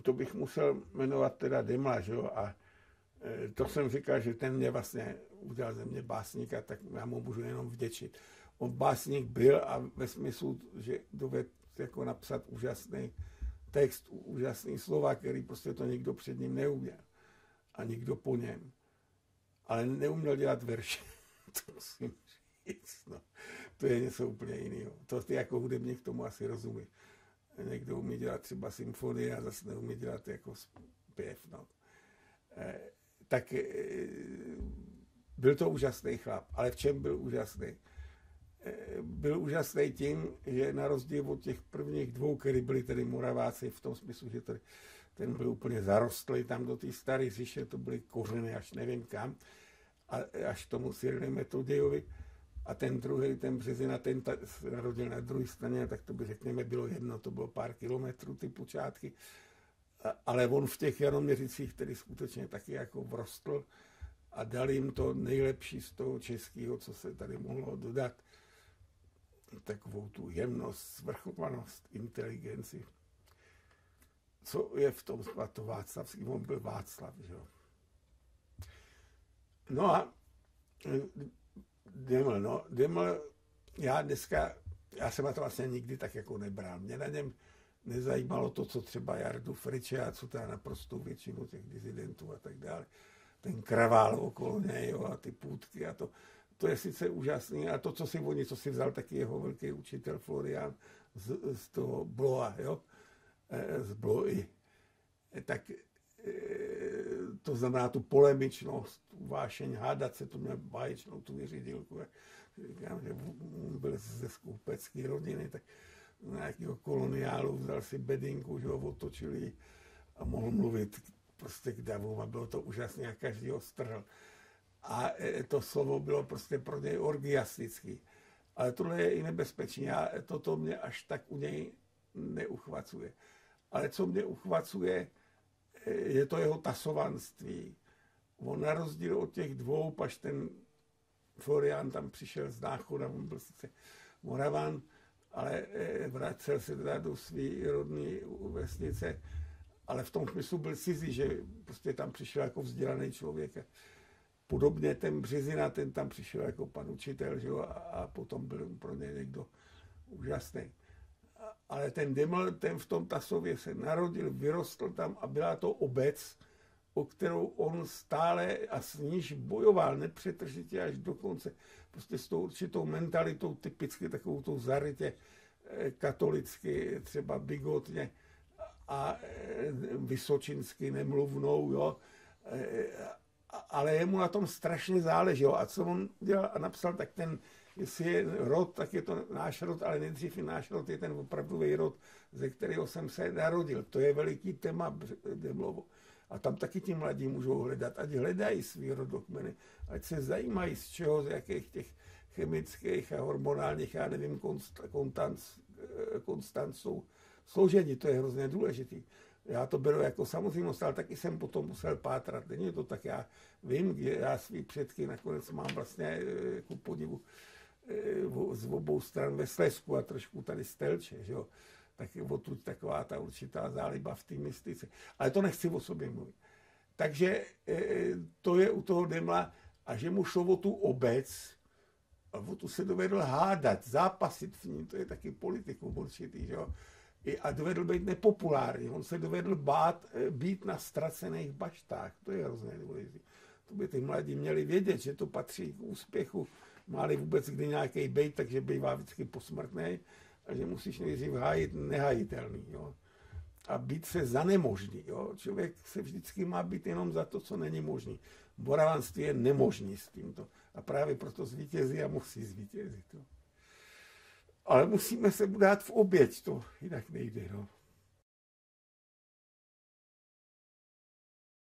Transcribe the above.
to bych musel jmenovat teda Demla, že jo, a to jsem říkal, že ten mě vlastně udělal ze mě básníka, tak já mu můžu jenom vděčit. On básník byl a ve smyslu, že dovedl jako napsat úžasný text, úžasný slova, který prostě to nikdo před ním neuměl a nikdo po něm. Ale neuměl dělat verše, to musím říct, no. To je něco úplně jiného. To ty jako hudebník tomu asi rozumíš. Někdo umí dělat třeba symfonii a zase neumí dělat jako zpěv, no. Tak byl to úžasný chlap, ale v čem byl úžasný? Byl úžasný tím, že na rozdíl od těch prvních dvou, který byli tedy Moraváci v tom smyslu, že ten byl úplně zarostlý tam do té staré říše, to byly kořeny až nevím kam, až tomu Cyrilu Metodějovi. A ten druhý, ten Březina, ten se narodil na druhé straně, tak to by řekněme bylo jedno, to bylo pár kilometrů ty počátky. Ale on v těch Janoměřicích tedy skutečně taky jako vrostl a dal jim to nejlepší z toho českého, co se tady mohlo dodat. Takovou tu jemnost, svrchovanost, inteligenci. Co je v tom to Václavský? On byl Václav, že jo. No a Deml, já jsem na to vlastně nikdy tak jako nebral. Mě na něm nezajímalo to, co třeba Jardu Friče a co teda naprostou většinu těch disidentů a tak dále. Ten kravál okolo něj, jo, a ty půtky a to je sice úžasný. A to, co si vzal taky jeho velký učitel Florian z toho Bloa, jo, z Bloy. Tak to znamená tu polemičnost, tu vášeň, hádat se, to měl báječnou tu věřidilku. Říkám, že byl ze skupecké rodiny, tak nějakého koloniálu vzal si bedinku, že ho otočili a mohl mluvit prostě k davům a bylo to úžasné a každý ho strhl. A to slovo bylo prostě pro něj orgiastický. Ale tohle je i nebezpečné a toto mě až tak u něj neuchvacuje. Ale co mě uchvacuje, je to jeho tasovanství. On na rozdíl od těch dvou, paž ten Florian tam přišel z Náchoda, on byl sice Moravan, ale vracel se teda do své rodné vesnice, ale v tom smyslu byl cizí, že prostě tam přišel jako vzdělaný člověk. Podobně ten Březina, ten tam přišel jako pan učitel, že jo, a potom byl pro ně někdo úžasný. Ale ten Deml, ten v tom Tasově se narodil, vyrostl tam a byla to obec, o kterou on stále a s níž bojoval nepřetržitě až do konce. Prostě s tou určitou mentalitou, typicky takovou tou zarytě katolicky, třeba bigotně a vysočinsky nemluvnou, jo. Ale jemu na tom strašně záleželo. A co on dělal a napsal, tak ten, jestli je rod, tak je to náš rod, ale nejdřív i náš rod je ten opravdový rod, ze kterého jsem se narodil. To je veliký téma Demlovo. A tam taky ti mladí můžou hledat, ať hledají svý rodokmeny, ať se zajímají z čeho, z jakých těch chemických a hormonálních, já nevím, konstant jsou složení, to je hrozně důležitý. Já to beru jako samozřejmost, ale taky jsem potom musel pátrat. Není to tak, já vím, že já svý předky nakonec mám vlastně ku podivu z obou stran ve Slezsku a trošku tady z Telče, že jo. Tak je odtud taková ta určitá záliba v té mystice. Ale to nechci o sobě mluvit. Takže to je u toho Demla a že mu šlo o tu obec a o tu se dovedl hádat, zápasit v ní, to je taky politikum určitý, že jo. A dovedl být nepopulární. On se dovedl být na ztracených baštách. To je hrozně důležité. To by ty mladí měli vědět, že to patří k úspěchu. Má-li vůbec kdy nějaký bejt, takže bývá vždycky posmrtný a že musíš nejdřív hájit nehajitelný. Jo. A být se za nemožný. Jo. Člověk se vždycky má být jenom za to, co není možný. Moravanství je nemožný s tímto. A právě proto zvítězí a musí zvítězit. Jo. Ale musíme se dát v oběť, to jinak nejde. No.